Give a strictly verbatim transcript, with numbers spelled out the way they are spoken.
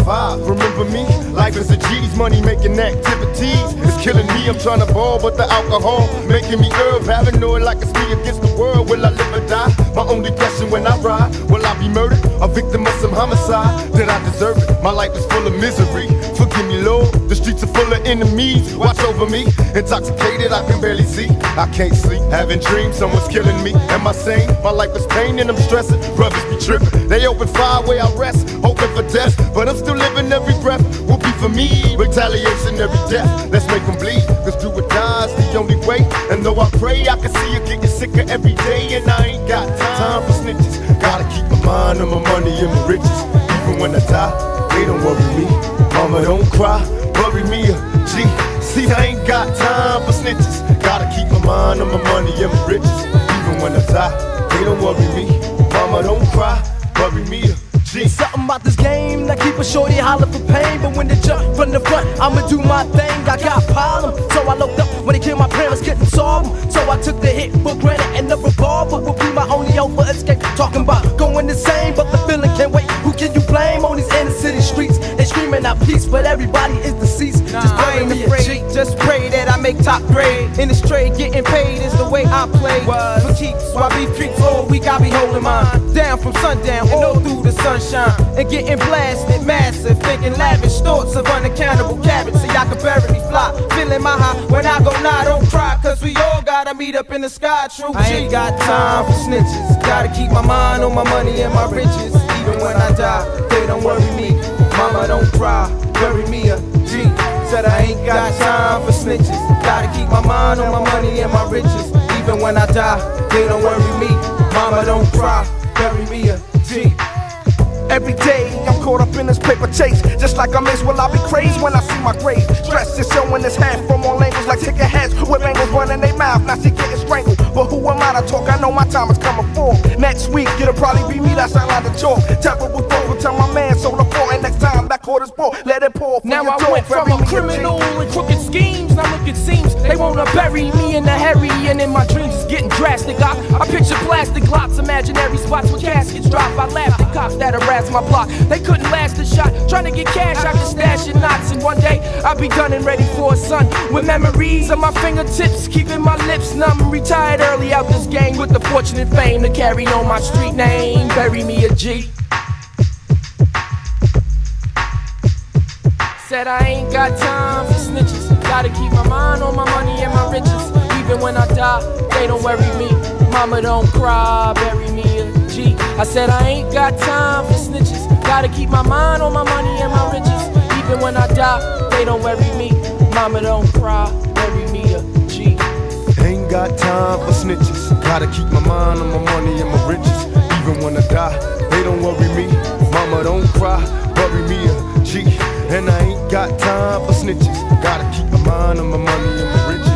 five. Remember me? Life is a G's, money making activities. It's killing me, I'm trying to ball, but the alcohol making me herb. Paranoid like it's me against the world. Will I live or die? My only question when I ride, will I be murdered? A victim of some homicide? Did I deserve it? My life is full of misery. Forgive me, Lord. The streets are full of enemies. Watch over me. Intoxicated, I can barely see. I can't sleep. Having dreams, someone's killing me. Am I sane? My life is pain and I'm stressing. Brothers be tripping. They open fire where I rest, hoping for death. But I'm still living, every breath will be for me. Retaliation, every death. Let's make them bleed. Cause do or die's the only way. And though I pray, I can see you getting sicker every day. And I ain't got time for snitches. Gotta keep my mind on my money and my riches. Even when I die, they don't worry me. Mama, don't cry, worry me a G. See, I ain't got time for snitches. Gotta keep my mind on my money and my riches. Even when I die, they don't worry me. Mama, don't cry, worry me a G. Something about this game that keep a shorty holler for pain. But when they jump from the front, I'ma do my thing. I got problems, so I looked up when they killed my parents, couldn't solve them. So I took the hit for granted, and the revolver will be my only hope for escape. Talking about going insane, but the feeling can't wait. Who can you blame on these inner city streets? They screaming out peace, but everybody is deceased. Nah, just I ain't afraid, just pray that I make top grade. In this trade, getting paid is the way I play. Was. For keeps, while beef creeps all week, I be holding mine down from sundown all through the sunshine. And getting blasted massive, thinking lavish thoughts of unaccountable cabbage. So y'all can bury me fly, feeling my high. When I go nah, don't cry, cause we all gotta meet up in the sky. True, I ain't got time for snitches. Gotta keep my mind on my money and my riches. Even when I die, they don't worry me. Mama, don't cry, bury me a G. Said I ain't got time for snitches. Gotta keep my mind on my money and my riches. Even when I die, they don't worry me. Mama, don't cry, bury me a G. Every day I'm caught up in this paper chase. Just like I miss, will I be crazy when I see my grave? Dressed and showing his hand from all angles like ticket heads with angles running their mouth. Now she getting strangled. But who am I to talk? I know my time is coming for. Next week it'll probably be me that's out of the chalk. Terrible thought will tell my man so the floor. And next time that quarter's pour, let it pour. Now I went from a criminal and crooked schemes. Now look, it seems they wanna bury me in the hairy. And in my dreams it's getting drastic. I, I picture plastic lots, imaginary spots where caskets drop. I laughed at cops that harass my block. They couldn't last a shot. Trying to get cash, I could stash in knots. And one day I'll be done and ready for a son with memories on my fingertips, keeping my lips numb. Retired early out this game with the fortune and fame to carry on my street name. Bury me a G. Said I ain't got time for snitches. Gotta keep my mind on my money and my riches. Even when I die, they don't worry me. Mama, don't cry, bury me a G. I said I ain't got time for snitches. Gotta keep my mind on my money and my riches. Even when I die, they don't worry me. Mama, don't cry, bury me a G. Ain't got time for snitches. Gotta keep my mind on my money and my riches. Even when I die, they don't worry me. Mama, don't cry, bury me a G. And I ain't got time for snitches. Gotta keep my mind on my money and my riches.